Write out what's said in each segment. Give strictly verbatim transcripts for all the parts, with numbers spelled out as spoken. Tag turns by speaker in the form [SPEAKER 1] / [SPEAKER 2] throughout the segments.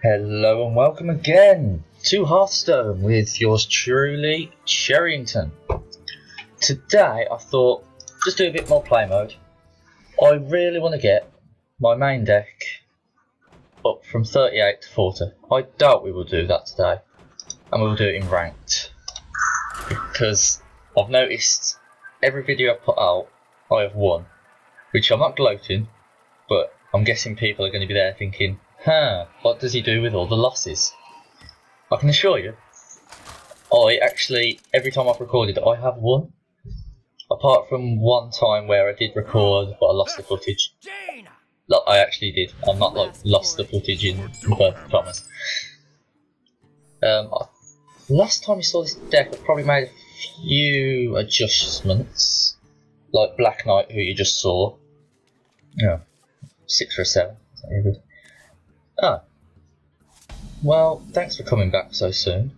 [SPEAKER 1] Hello and welcome again to Hearthstone with yours truly, Cherryington. Today I thought, just do a bit more play mode. I really want to get my main deck up from thirty-eight to forty. I doubt we will do that today, and we'll do it in ranked. Because I've noticed every video I've put out, I have won. Which I'm not gloating, but I'm guessing people are going to be there thinking, huh, what does he do with all the losses? I can assure you, I actually, every time I've recorded, I have won. Apart from one time where I did record, but I lost the footage. Like, I actually did. I'm not like lost the footage in perfect promise. Um, I, last time you saw this deck, I probably made a few adjustments. Like Black Knight, who you just saw. Yeah, six or a seven. Is that really good? Oh. Well, thanks for coming back so soon.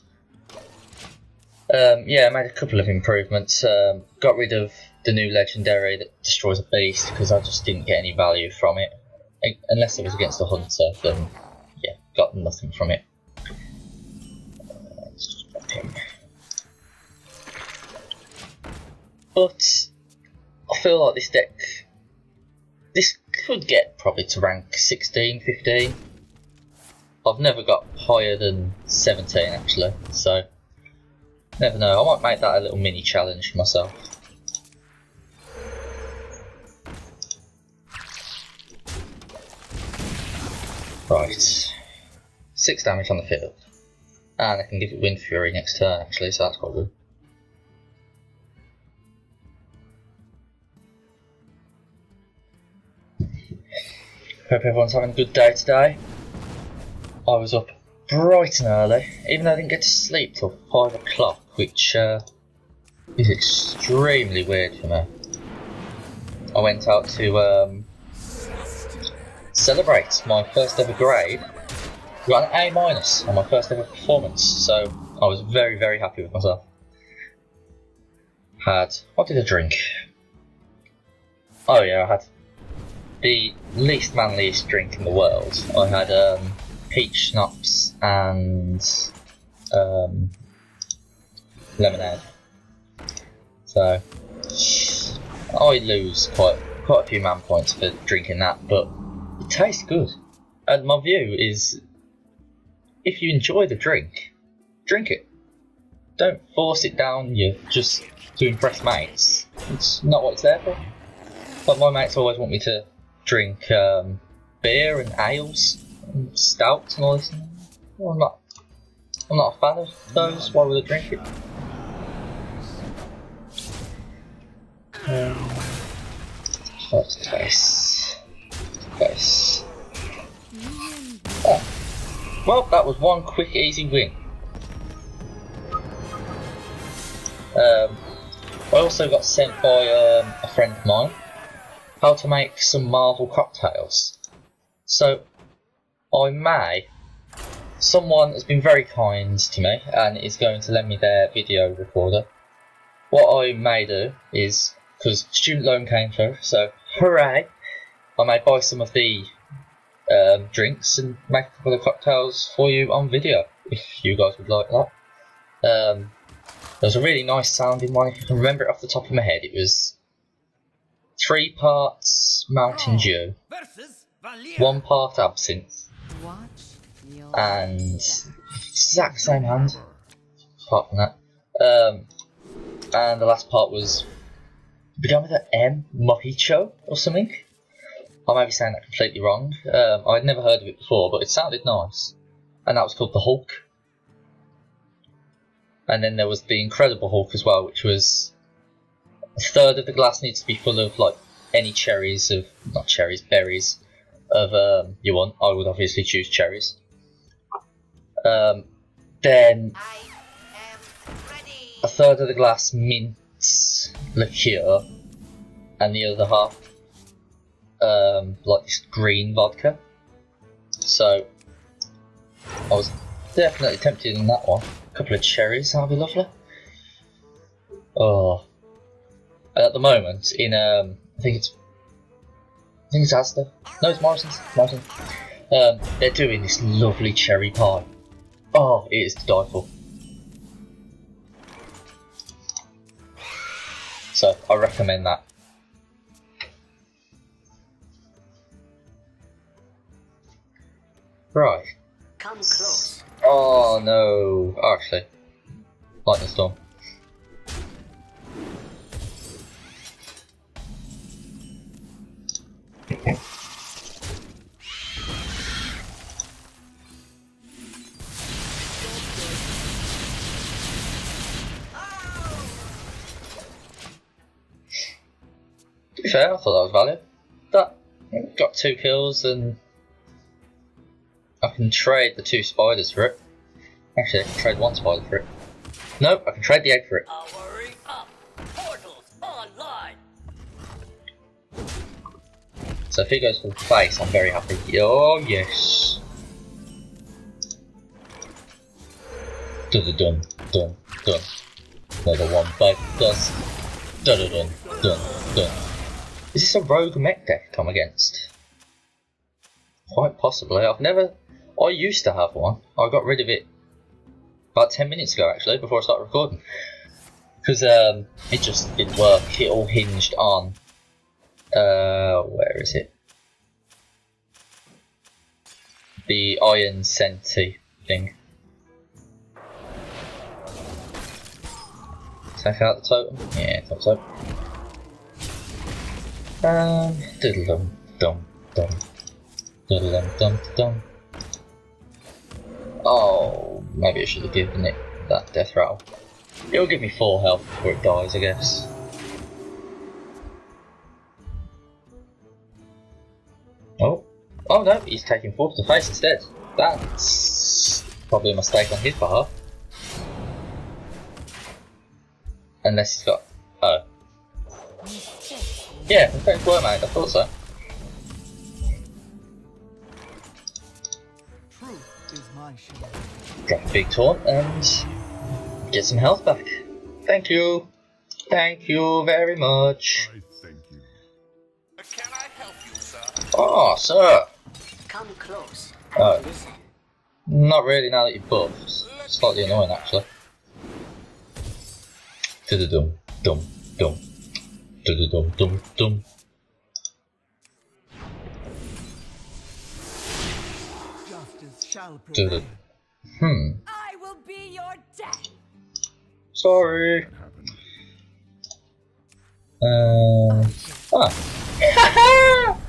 [SPEAKER 1] Um, yeah, I made a couple of improvements. Um, got rid of the new legendary that destroys a beast because I just didn't get any value from it. I, unless it was against a hunter, then yeah, got nothing from it. Uh, let's just drop him. But I feel like this deck, this could get probably to rank sixteen, fifteen. I've never got higher than seventeen actually, so never know. I might make that a little mini challenge for myself. Right, six damage on the field, and I can give it Wind Fury next turn actually, so that's quite good. Hope everyone's having a good day today. I was up bright and early, even though I didn't get to sleep till five o'clock, which uh, is extremely weird for me. I went out to um, celebrate my first ever grade. Got an A minus on my first ever performance, so I was very, very happy with myself. Had, what did I drink? Oh yeah, I had the least manliest drink in the world. I had um, peach schnapps and um, lemonade. So I lose quite quite a few man points for drinking that, but it tastes good. And my view is, if you enjoy the drink, drink it. Don't force it down you just to impress mates. It's not what it's there for. But my mates always want me to drink um, beer and ales and stouts and all this. Well, I'm not. I'm not a fan of those. Why would I drink it? Um, what's the face? Face. Oh. Well, that was one quick, easy win. Um, I also got sent by um, a friend of mine how to make some Marvel cocktails. So I may, someone has been very kind to me and is going to lend me their video recorder. What I may do is, because student loan came through, so hooray, I may buy some of the um, drinks and make a couple of cocktails for you on video, if you guys would like that. Um, there's a really nice sounding one, if you can remember it off the top of my head. It was three parts Mountain Dew, one part absinthe, and exact same hand, apart from that. Um, and the last part was, it began with an M, Mojito or something. I may be saying that completely wrong. Um, I'd never heard of it before, but it sounded nice. And that was called the Hulk. And then there was the Incredible Hulk as well, which was a third of the glass needs to be full of like any cherries of, not cherries, berries of um, you want. I would obviously choose cherries. Um, then a third of the glass mint liqueur, and the other half um, like this green vodka. So I was definitely tempted in that one. A couple of cherries, that'd be lovely. Oh. At the moment, in um, I think it's, I think it's Asda. No, it's Morrison's. Morrison. Um, they're doing this lovely cherry pie. Oh, it is to die for. So I recommend that. Right.
[SPEAKER 2] Come close.
[SPEAKER 1] Oh no. Oh, actually, lightning storm. To be fair, I thought that was valid. That got two kills and I can trade the two spiders for it. Actually, I can trade one spider for it. Nope, I can trade the egg for it.
[SPEAKER 2] Powering up. Portals online.
[SPEAKER 1] So if he goes for the face, I'm very happy. Oh yes. Dun dun dun dun. Another one bite dust. Dun dun dun dun dun. Is this a rogue mech deck I'm against? Quite possibly. I've never. I used to have one. I got rid of it about ten minutes ago, actually, before I started recording, because um, it just didn't work. It all hinged on. Uh, where is it? The iron senti thing. Take out the totem. Yeah, I thought so. Um, diddle dum dum dum, diddle dum dum dum. Oh, maybe I should have given it that death rattle. It'll give me four health before it dies, I guess. Oh, oh no, he's taking four to the face instead. That's probably a mistake on his behalf. Unless he's got. Oh. Yeah, in fact, were mate, I thought so. Drop a big taunt and get some health back. Thank you. Thank you very much.
[SPEAKER 3] I thank you.
[SPEAKER 2] Can I help you, sir?
[SPEAKER 1] Oh, sir.
[SPEAKER 2] Come close.
[SPEAKER 1] Oh.
[SPEAKER 2] Listen.
[SPEAKER 1] Not really now that you're buffed. Slightly annoying, actually. Dum dum dum dum dum dum dum.
[SPEAKER 4] Justice shall prevail.
[SPEAKER 1] Hmm.
[SPEAKER 5] I will be your death.
[SPEAKER 1] Sorry. Uh. Ah.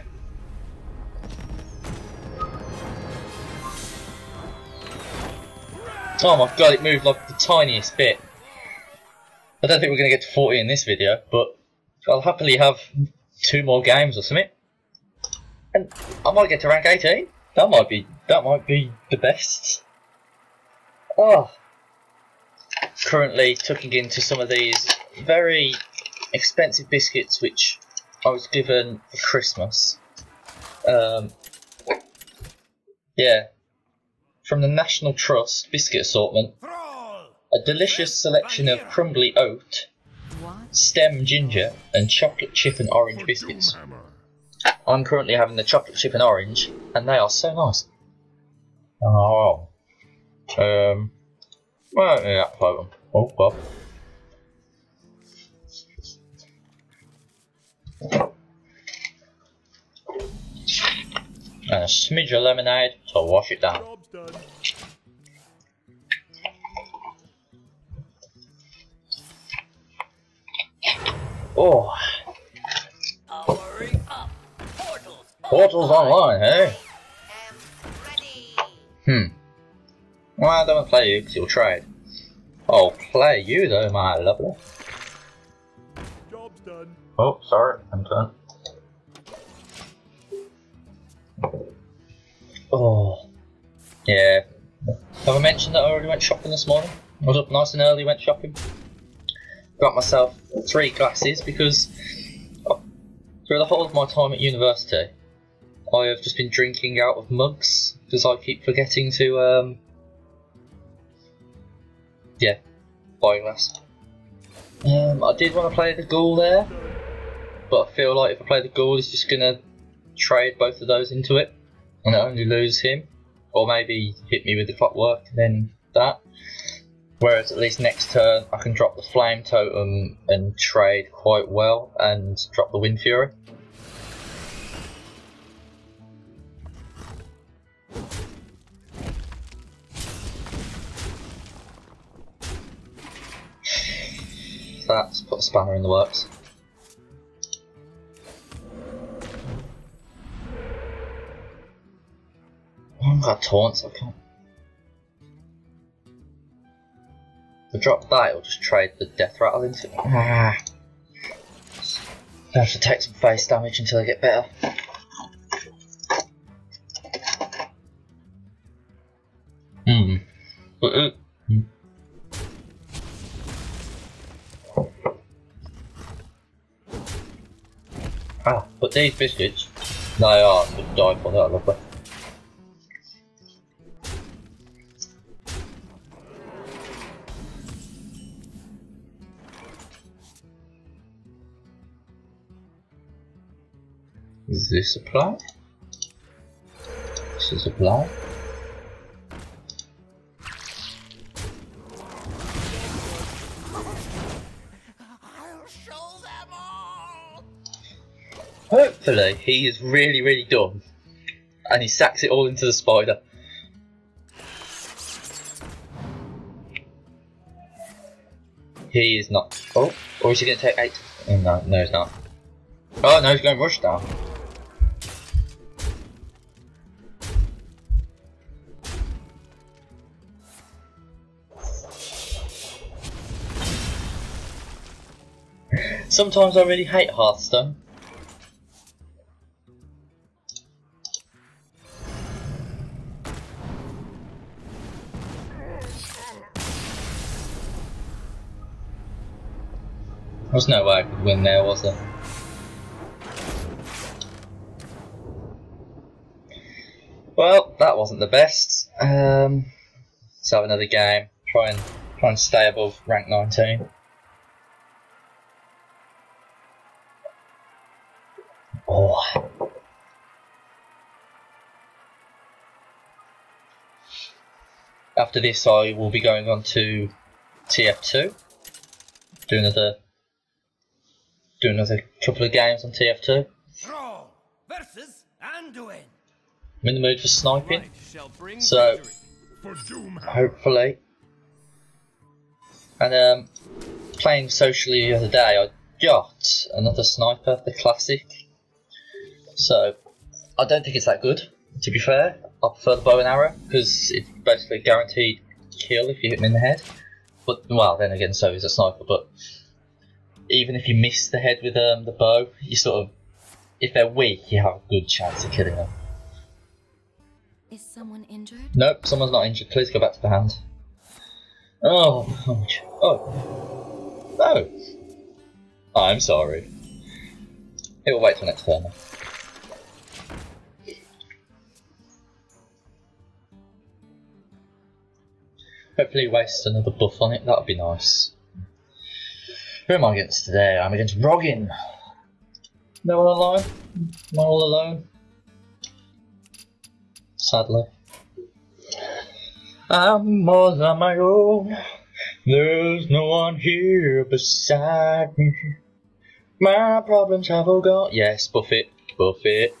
[SPEAKER 1] Oh my god! It moved like the tiniest bit. I don't think we're going to get to forty in this video, but I'll happily have two more games or something, and I might get to rank eighteen. That might be that might be the best. Oh, currently tucking into some of these very expensive biscuits which I was given for Christmas. Um, yeah, from the National Trust biscuit assortment. A delicious selection of crumbly oat, stem ginger, and chocolate chip and orange biscuits. I'm currently having the chocolate chip and orange, and they are so nice. Oh, um, well, yeah, five of them. Oh, well. And a smidge of lemonade to wash it down.
[SPEAKER 3] Job's done.
[SPEAKER 1] Oh,
[SPEAKER 2] Powering up. Portals.
[SPEAKER 1] Portals online, eh? Hmm. Well, I don't want to play you because you'll trade. I'll play you though, my lovely.
[SPEAKER 3] Job's done.
[SPEAKER 1] Oh, sorry, I'm done. Oh, yeah. Have I mentioned that I already went shopping this morning? I was up nice and early, went shopping. Got myself three glasses because through the whole of my time at university, I have just been drinking out of mugs because I keep forgetting to, um, yeah, buy a glass. Um, I did want to play the ghoul there, but I feel like if I play the ghoul, it's just gonna trade both of those into it. and I only lose him, or maybe hit me with the clockwork, then that. Whereas at least next turn I can drop the flame totem and trade quite well and drop the wind fury. So that's put a spanner in the works. Oh, I've got taunts, I can't. If I drop that, it'll just trade the death rattle into it. Ah. I have to take some face damage until I get better. Hmm. Uh, hmm. Ah, but these biscuits, they are to die for, that lovely. Is this a plow? This is a plow.
[SPEAKER 2] I'll show them all.
[SPEAKER 1] Hopefully he is really really dumb and he sacks it all into the spider. He is not. Oh, or is he going to take eight? Oh, no, no he's not. Oh no, he's going rush down. Sometimes I really hate Hearthstone. There was no way I could win there, was there? Well, that wasn't the best. Um, let's have another game. Try and try and stay above rank nineteen. Oh. After this, I will be going on to T F two. Do another, do another couple of games on T F two.
[SPEAKER 2] Throw versus Anduin.
[SPEAKER 1] I'm in the mood for sniping, so hopefully. And um, playing socially the other day, I got another sniper, the classic. So I don't think it's that good, to be fair. I prefer the bow and arrow because it's basically a guaranteed kill if you hit them in the head. But well, then again, so is a sniper. But even if you miss the head with um, the bow, you sort of, if they're weak, you have a good chance of killing them.
[SPEAKER 5] Is someone injured?
[SPEAKER 1] Nope, someone's not injured. Please go back to the hand. Oh, ouch. Oh. No. Oh, I'm sorry. It will wait till next turn. Hopefully waste another buff on it, that would be nice. Who am I against today? I'm against Roggin. No one online? Am I all alone? Sadly. I'm all on my own. There's no one here beside me. My problems have all gone. Yes, buff it, buff it.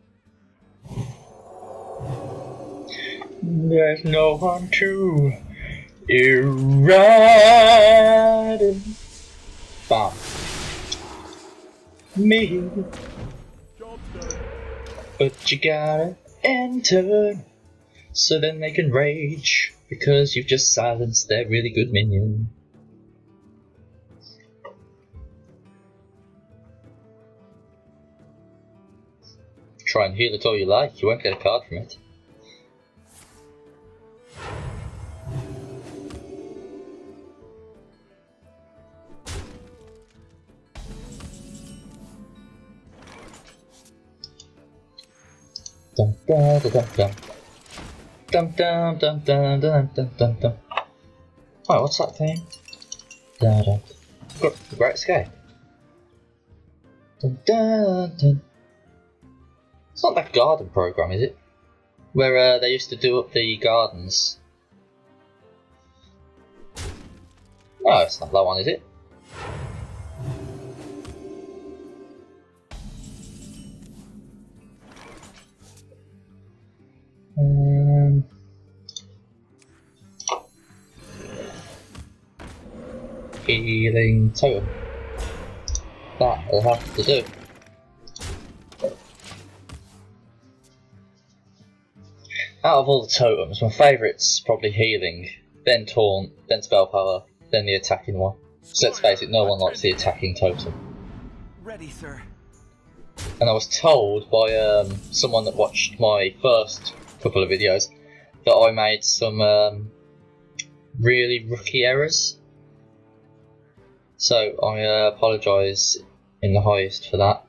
[SPEAKER 1] There's no one to erratic. Bam. Me.
[SPEAKER 3] Job's done.
[SPEAKER 1] But you gotta enter, so then they can rage, because you've just silenced their really good minion. Try and heal it all you like, you won't get a card from it. Dum dum dum dum dum dum dum dum dum dum dum dum. Oh, what's that thing? Dum dum. Great escape. Dum dum dum. It's not that garden program, is it? where uh, they used to do up the gardens. Oh, it's not that one, is it? Um, healing totem. That'll have to do. Out of all the totems, my favourite's probably healing, then taunt, then spell power, then the attacking one. So let's face it, no one likes the attacking totem.
[SPEAKER 4] Ready, sir.
[SPEAKER 1] And I was told by um, someone that watched my first couple of videos that I made some um, really rookie errors. So I uh, apologise in the highest for that.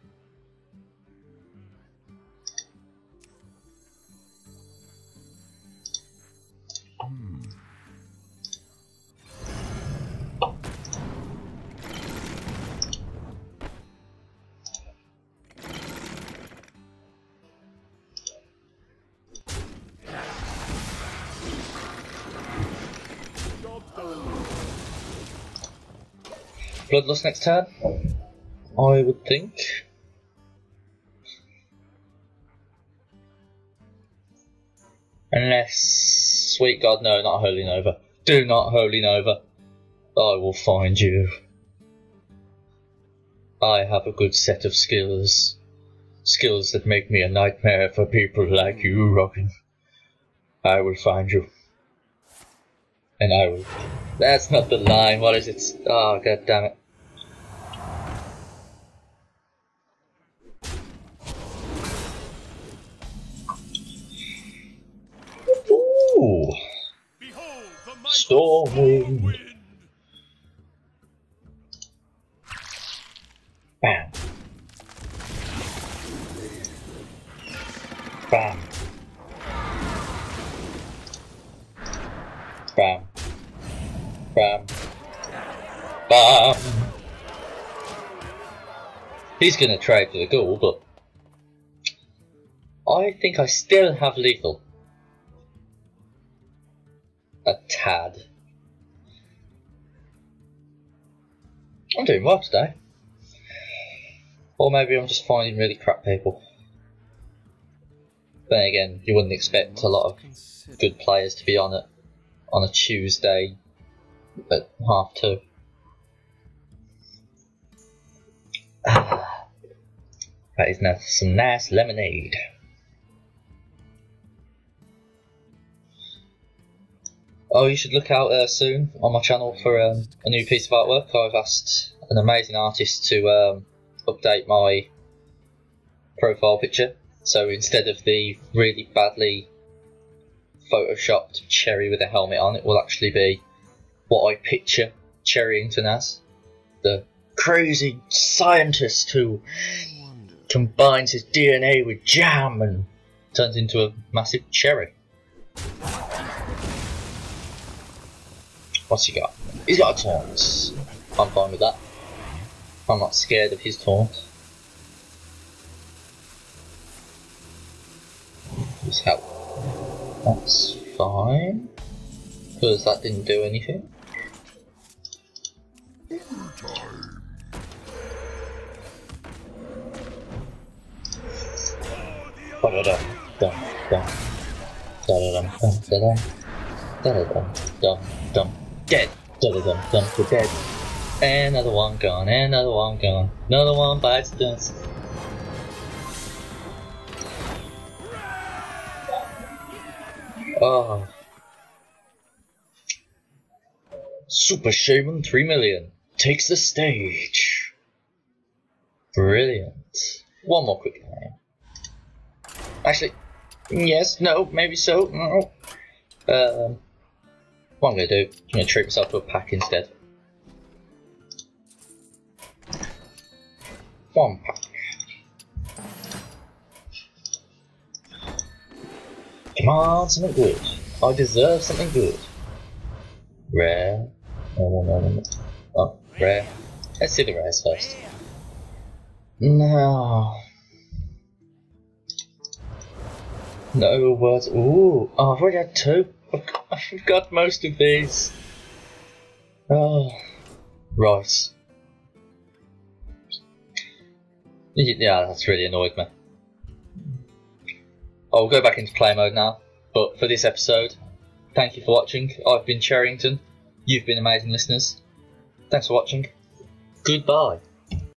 [SPEAKER 1] Bloodlust next turn, I would think. Unless, sweet God, no, not Holy Nova. Do not Holy Nova. I will find you. I have a good set of skills. Skills that make me a nightmare for people like you, Robin. I will find you. And I will... That's not the line, what is it? Oh, god damn it. Ooh.
[SPEAKER 2] Behold the might
[SPEAKER 1] Storm wind.
[SPEAKER 2] wind.
[SPEAKER 1] Bam. Bam. Bam. Bam. Bam. He's gonna trade for the ghoul, but I think I still have lethal. A tad. I'm doing well today. Or maybe I'm just finding really crap people. Then again, you wouldn't expect a lot of good players to be on it on a Tuesday at half two. That is now some nice lemonade. Oh, you should look out uh, soon on my channel for um, a new piece of artwork. I've asked an amazing artist to um, update my profile picture. So instead of the really badly photoshopped Cherry with a helmet on, it will actually be what I picture Cherryington as. The crazy scientist who combines his D N A with jam and turns into a massive cherry. What's he got? He's got a taunt. I'm fine with that. I'm not scared of his taunt. His help. That's fine. Because that didn't do anything. Da-da-dum, dum, dum. Da-da-dum, dum, da-dum. Da-da-dum, dum, dum. Dead. Da-da-dum, dum, we're dead. Another one gone, another one gone. Another one bites dust. Oh. Super Shaman three million takes the stage. Brilliant. One more quick game. Actually, yes, no, maybe so. No. Um, what I'm going to do, I'm going to treat myself to a pack instead. One pack. Come on, something good. I deserve something good. Rare. No, no, no, no. Oh, rare. Let's see the rares first. No. No words. Ooh, oh, I've already had two. I've got, I've got most of these. Oh, right. Yeah, that's really annoyed me. I'll go back into play mode now, but for this episode, thank you for watching. I've been Cherryington. You've been amazing listeners. Thanks for watching. Goodbye.